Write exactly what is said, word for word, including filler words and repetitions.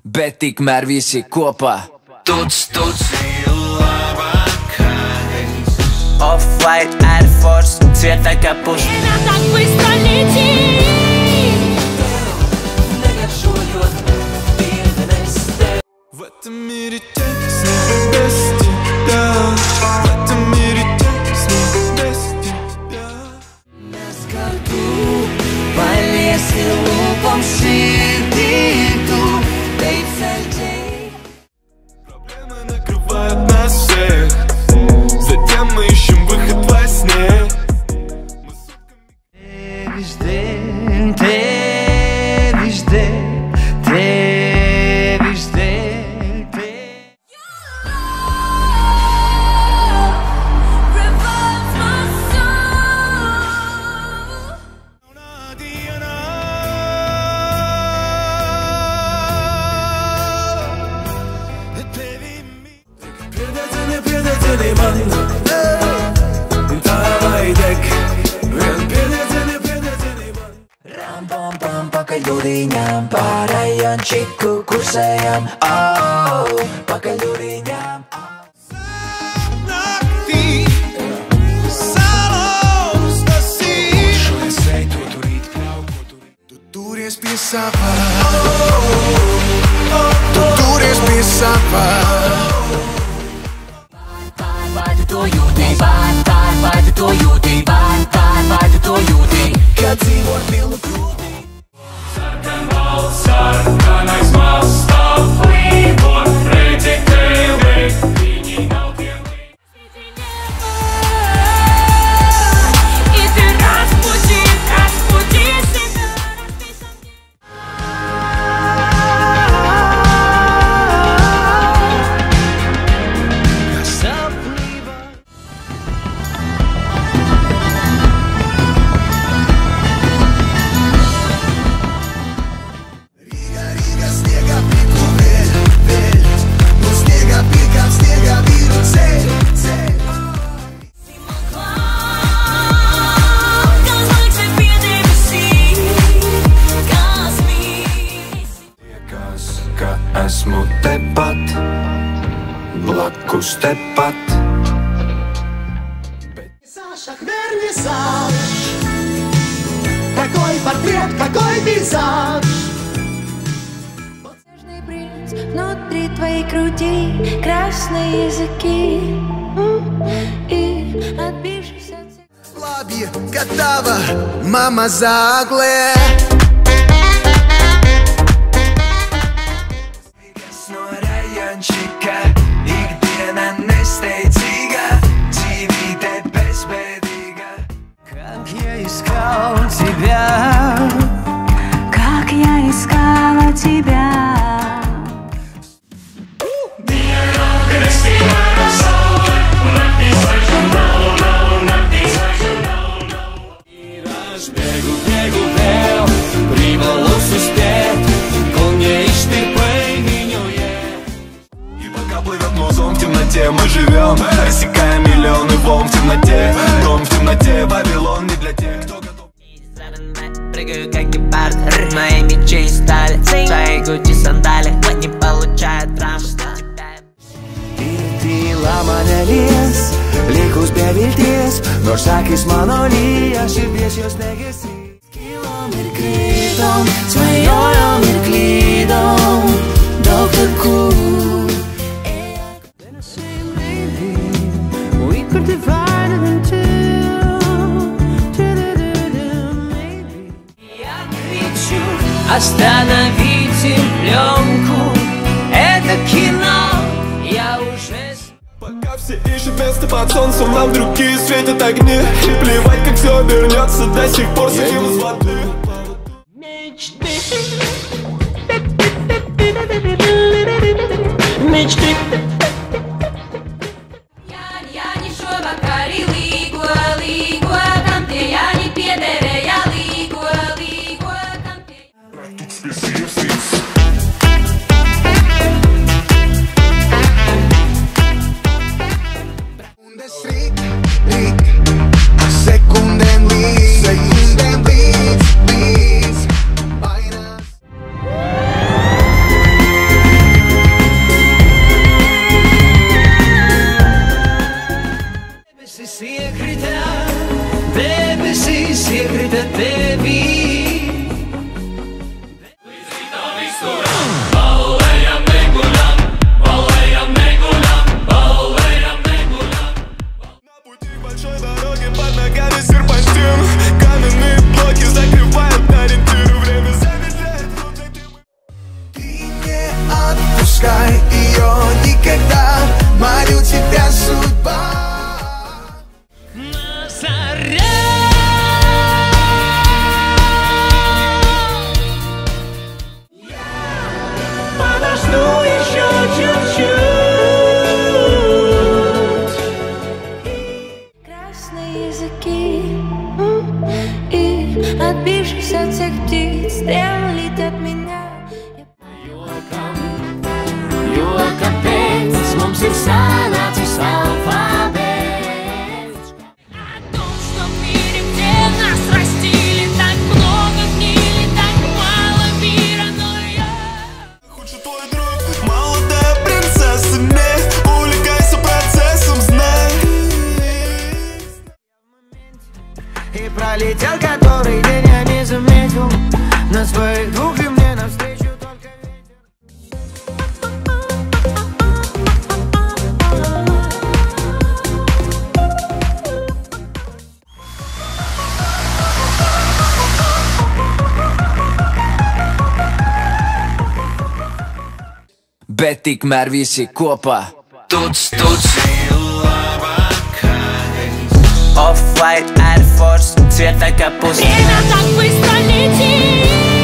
bet tikmēr visi kopā. Tuts, tuts, Off-white Air Force, цвета капуст. Она так быстро летит. В этом мире тесно без тебя. В этом мире тесно без тебя. На скоту по лесу лупом шибиту. Проблемы накрывают нас всех. Затем мы ищем выход во сне. Ты везде, ты везде, ты везде, ты. Ram-pam-pam pakaļuriņām, pārējām čiku kursējām, oh, pakaļuriņām. Naktī salons tasīt. Šo es eju, to turīt kļauj, ko turīt. Tu turies pie savā. Tu turies pie savā. Vai tu to jūti, vai, vai, vai tu to jūti, vai, vai, vai tu to jūti, kad dzīvo ar pilnu krūti. Sarkan valsts, sarkanais mastāv līgo, redzi tevi, viņi nav tiem līgo. И ты разбуди, разбуди себя, расписанки. Esmu tepat, blakus tepat. Саша, вернисаж. Какой портрет, какой пейзаж. Снежный принц внутри твоей груди, красные языки и отбившись от всех. Labi, gatava, mama zāgle. No rajončika, ikdiena nesteidzīga, dzīvīte bezbēdīga. Как я искал тебя, Как я искала тебя. Бегу, бегу, vēl, privalos успеть, кол не иштерпай минуе. И пока плывет музон в темноте, мы живем, рассекаем миллионы волн в темноте. Дом в темноте, Вавилон не для тех, кто готов. Прыгаю как гепард, мои мечи стали, свои гучи сандали, но не получают травмы. Tīlā mana lies, liekus pie vilties, no sākis mano lija, širdies jūs negesīs. Kilom ir krītom, svajojom ir klīdom, doktor Kur. Then I say maybe we could divide it in two, maybe. Я кричу, остановите пленку, это кино. Я уже... Пока все ищут место под солнцем, нам другие светят огни. Плевать, как все обернется, до сих пор сидим с воды. Мечты, мечты. пускай ее никогда, молю тебя, судьба. Подожду еще чуть-чуть. Красные языки м, и отбившись от всех птиц, стрелы летят меня. Jo kāpēc mums ir sanācis alfabēts? О том, что в мире, где нас растили, так много гнили, так мало мира, но я... Хочет твой друг, молодая принцесса, не увлекайся процессом, знай. И пролетел который день, я не заметил на своих двух, и мне навстречу только ветер. Bet tikmēr visi kopā. Tuts, tuts. Off-white Air Force, цвета капусты. Время так быстро летит.